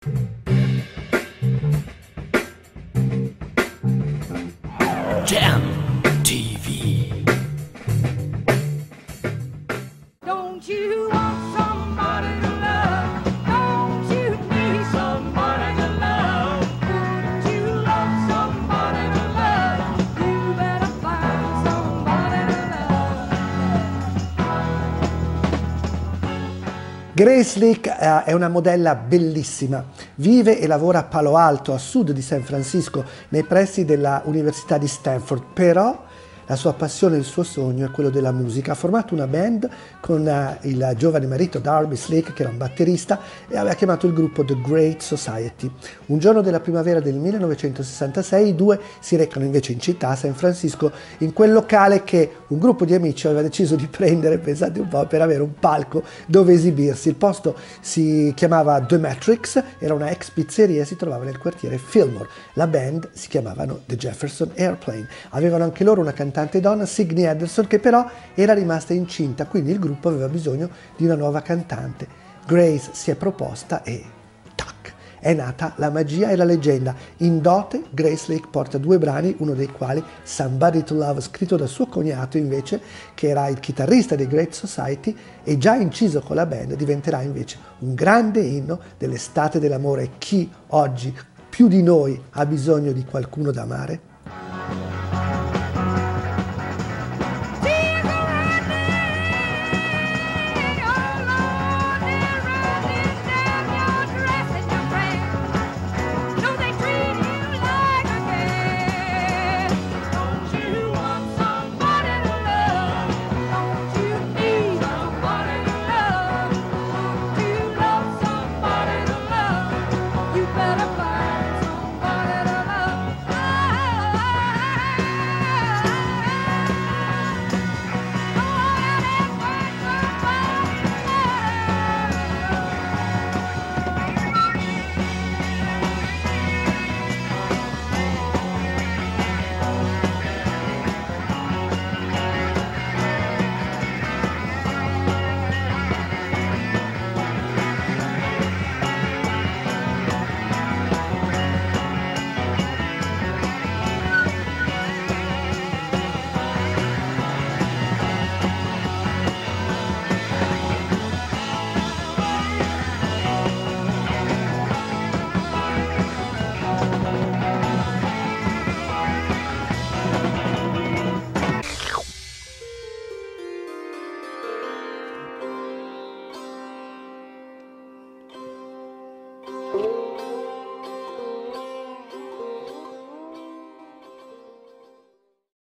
Jam TV. Don't you want somebody to love? Don't you need somebody to love? Wouldn't you love somebody to love? You better find somebody to love. Grace Slick è una modella bellissima, vive e lavora a Palo Alto, a sud di San Francisco, nei pressi della Università di Stanford, però la sua passione e il suo sogno è quello della musica. Ha formato una band con il giovane marito Darby Slick, che era un batterista, e aveva chiamato il gruppo The Great Society. Un giorno della primavera del 1966 i due si recano invece in città, a San Francisco, in quel locale che un gruppo di amici aveva deciso di prendere, pensate un po', per avere un palco dove esibirsi. Il posto si chiamava The Matrix, era una ex pizzeria e si trovava nel quartiere Fillmore. La band si chiamavano The Jefferson Airplane. Avevano anche loro una cantante donna, Signe Henderson, che però era rimasta incinta, quindi il gruppo aveva bisogno di una nuova cantante. Grace si è proposta e tac, è nata la magia e la leggenda. In dote Grace Slick porta 2 brani, uno dei quali, Somebody to Love, scritto da suo cognato invece, che era il chitarrista dei Great Society, e già inciso con la band diventerà invece un grande inno dell'estate dell'amore. Chi oggi più di noi ha bisogno di qualcuno da amare?